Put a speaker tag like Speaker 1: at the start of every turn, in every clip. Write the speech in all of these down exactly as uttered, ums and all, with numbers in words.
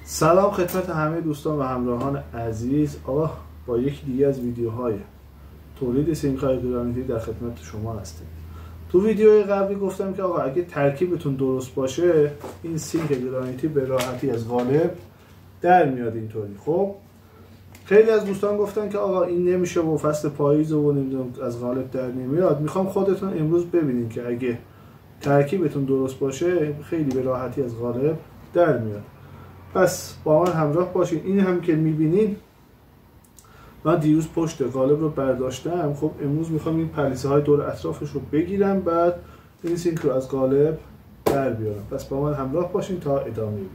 Speaker 1: سلام خدمت همه دوستان و همراهان عزیز. آقا با یکی دیگه از ویدیوهای تولید سینک‌های گرانیتی در خدمت شما هستیم. تو ویدیوی قبلی گفتم که آقا اگه ترکیبتون درست باشه این سینک گرانیتی به راحتی از قالب در میاد اینطوری. خب خیلی از دوستان گفتن که آقا این نمیشه و فصل پاییز و نمیدونم از قالب در نمیاد. میخوام خودتون امروز ببینید که اگه ترکیبتون درست باشه خیلی به راحتی از قالب در میاد. پس با من همراه باشین. این هم که میبینین من دیروز پشت قالب رو برداشتم. خب امروز میخوام این پلیسه های دور اطرافش رو بگیرم، بعد این سینک رو از قالب در بیارم. پس با من همراه باشین تا ادامه ویدیو.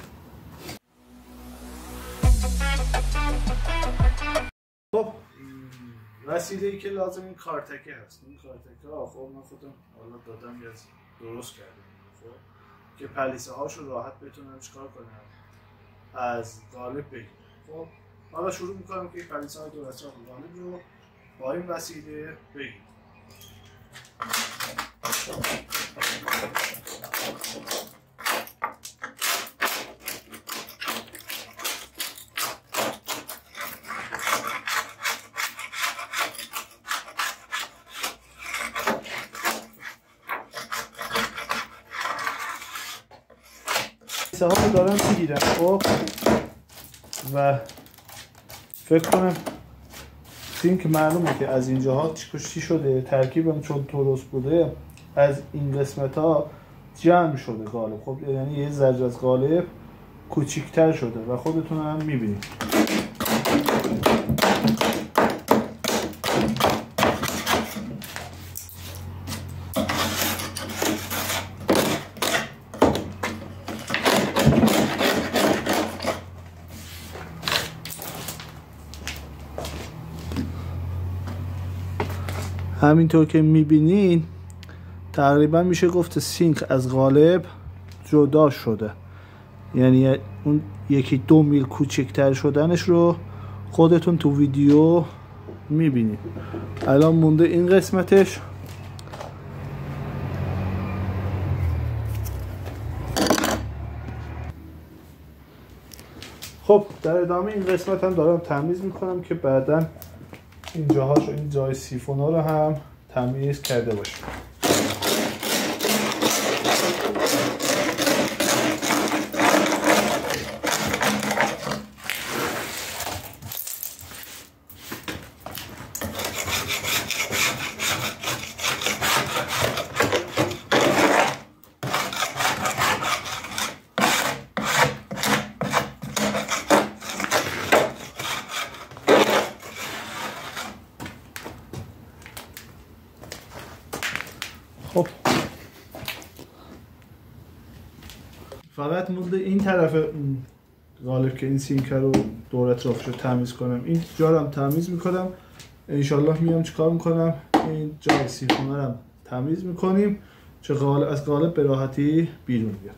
Speaker 1: خب وسیله ای که لازم این کارتکه هست. این کارتکه ها خب من خودم حالا دادم یا درست کردم خب که پلیسه هاشو راحت بتونم چیکار کنم از قالب بگیرم. خب حالا شروع میکنم که پلیسه های دور اطراف قالب رو با این وسیله بگیرم. پلیسه ها رو دارم میگیرم خب و فکر کنم سینک معلومه که از اینجاها چی شده، ترکیبم چون درست بوده از این قسمت ها جمع شده قالب. خب یعنی یه ذره از قالب کوچیکتر شده و خودتون هم میبینید. همینطور که میبینین تقریبا میشه گفت سینک از قالب جدا شده، یعنی اون یکی دو میل کوچکتر شدنش رو خودتون تو ویدیو میبینید. الان مونده این قسمتش. خب در ادامه این قسمت هم دارم تمیز میکنم که بعداً این جاهاش و این جای سیفونا رو هم تمیز کرده باشیم. خب فقط مونده این طرف قالب که این سینک رو دور اطرافش رو تمیز کنم. این جا رو هم تمیز میکنم انشالله. میام چیکار میکنم این جای سیفون رو هم تمیز میکنیم چه قالب از قالب به راحتی بیرون بیاد.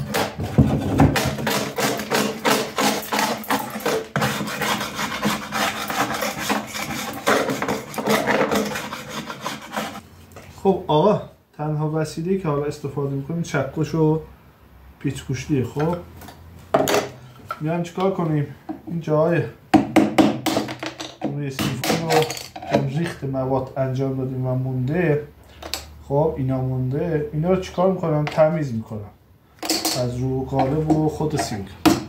Speaker 1: خب آقا تنها وسیله‌ای که حالا استفاده میکنیم چکش و پیچ‌گوشتیه. خب میایم چیکار کنیم این جای روی سیفون رو ریخت مواد انجام دادیم و مونده. خب اینا مونده، اینا رو چیکار میکنم تمیز میکنم از رو قالب و خود سینک.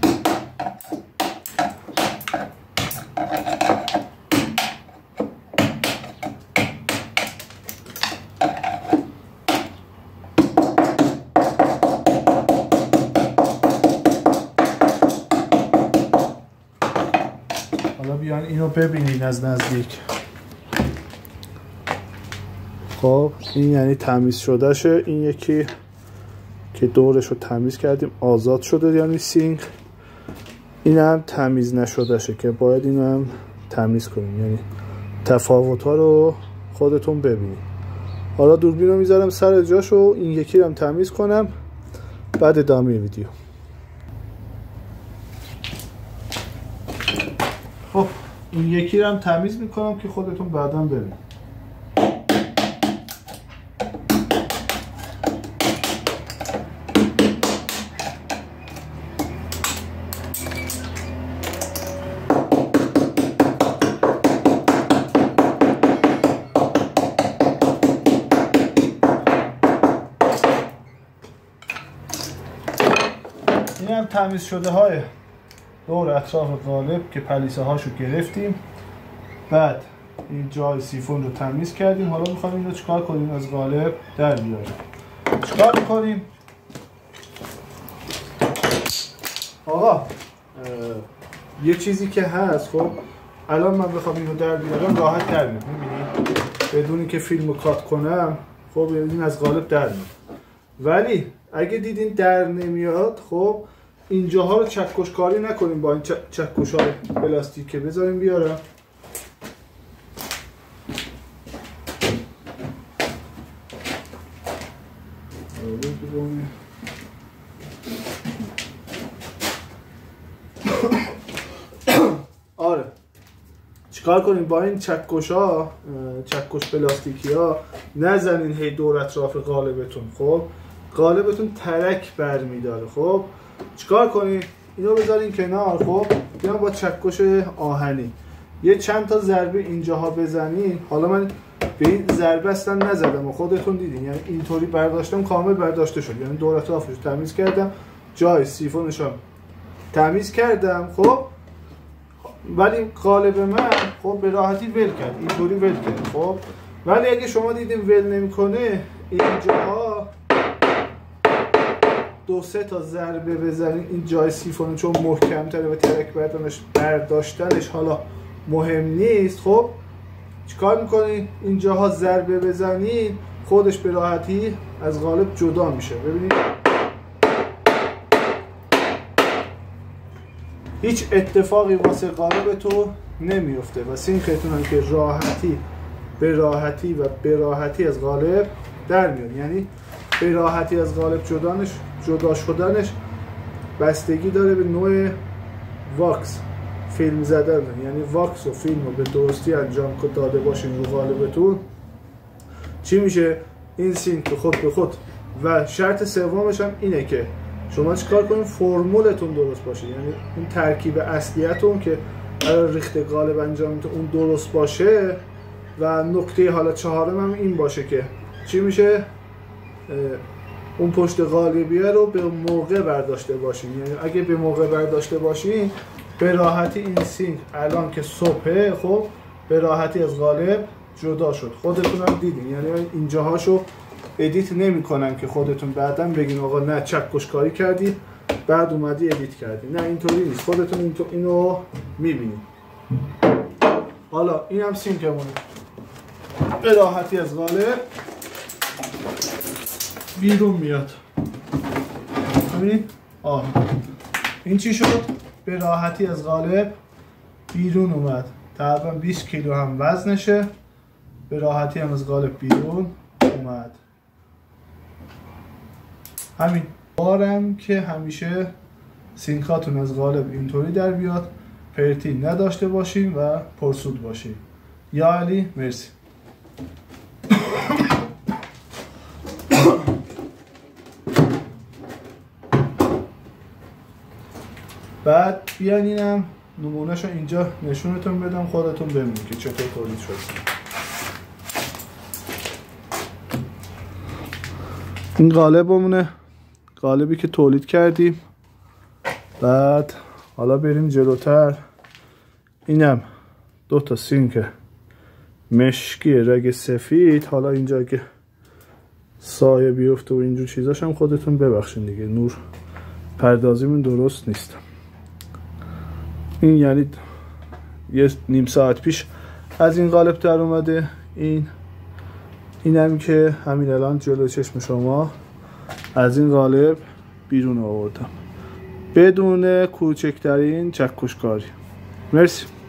Speaker 1: حالا بیان اینو ببینین از نزدیک. خب این یعنی تمیز شده شه. این یکی که دورش رو تمیز کردیم آزاد شده یعنی سینک. این هم تمیز نشده شه که باید این هم تمیز کنیم، یعنی تفاوت ها رو خودتون ببینید. حالا دوربین رو میذارم سر جاشو، این یکی رو هم تمیز کنم بعد ادامه ویدیو. خب این یکی رو هم تمیز میکنم که خودتون بعدا ببینید. تمیز شده های دور اطراف قالب که پلیسه هاشو گرفتیم، بعد این جای سیفون رو تمیز کردیم. حالا میخوایم این رو چیکار کنیم؟ از قالب در بیاریم. چیکار میکنیم؟ آقا یه چیزی که هست، خب الان من بخوام اینو در بیارم راحت در میاد، میبینید بدون که فیلمو کات کنم، خب این از قالب در میاد. ولی اگه دیدین در نمیاد، خب اینجاها رو چکش کاری نکنیم با این چکش های پلاستیکی، بذاریم بیارم. آره چیکار کنیم با این چکش ها، چکش پلاستیکی ها نزنین هی دور اطراف قالبتون، خب قالبتون ترک برمیداره. خب چیکار کنین؟ اینو بذارین کنار، خب بیان با چکش آهنی یه چند تا ضربه اینجاها بزنین. حالا من به این ضربه اصلا نزدم و خودتون دیدین، یعنی اینطوری برداشتم کامل برداشته شد، یعنی دور اطرافش رو تمیز کردم، جای سیفونش هم تمیز کردم. خب ولی قالب من خب به راحتی ول کرد، اینطوری ول کرد. خب ولی اگه شما دیدین ول نمیکنه، اینجاها دو سه تا ضربه بزنین این جای سیفون، چون محکم تره و ترک برداشتنش برداشتنش حالا مهم نیست. خب چیکار میکنین؟ اینجاها ضربه بزنین، خودش به راحتی از قالب جدا میشه. ببینید هیچ اتفاقی واسه قالب تو نمیفته و سینکتون هم که راحتی به راحتی و به راحتی از قالب در میاد. یعنی به راحتی از قالب جدانش جدا شدنش بستگی داره به نوع واکس فیلم زدن، یعنی واکس و فیلم رو به درستی انجام داده باشین رو قالبتون، چی میشه؟ این سینک خود به خود. و شرط سومش هم اینه که شما چیکار کنین؟ فرمولتون درست باشه، یعنی این ترکیب اصلیتون که برای ریخت قالب انجام میده اون درست باشه. و نکته حالا چهارم هم این باشه که چی میشه؟ اون پشت قالبیه رو به موقع برداشته باشین، یعنی اگه به موقع برداشته باشین به راحتی این سینک الان که صبحه، خب به راحتی از قالب جدا شد. خودتون هم دیدین، یعنی اینجاهاشو ادیت نمی کنن که خودتون بعداً بگین آقا نه چکش کاری کردی بعد اومدی ادیت کردی، نه اینطوری نیست، خودتون این اینو میبینید. حالا این هم سینکمونه به راحتی از قالب بیرون میاد. ببینید آه این چی شد؟ به راحتی از قالب بیرون اومد. تقریبا بیست کیلو هم وزنشه، به راحتی هم از قالب بیرون اومد. همین بارم که همیشه سینکاتون از قالب اینطوری در بیاد، پرتی نداشته باشین و پرسود باشین. یا علی مرسی. بعد بیان اینم نمونهشو اینجا نشونتون بدم، خودتون ببینید که چطور تولید شد. این قالبمونه، قالبی که تولید کردیم. بعد حالا بریم جلوتر. اینم دو تا سینک مشکی رگ سفید. حالا اینجا که سایه بیفته و اینجور چیزاش هم خودتون ببخشید دیگه، نور پردازیمون درست نیست. این یعنی یه نیم ساعت پیش از این قالب در اومده. این این هم که همین الان جلو چشم شما از این قالب بیرون آوردم بدون کوچکترین چکشکاری. مرسی.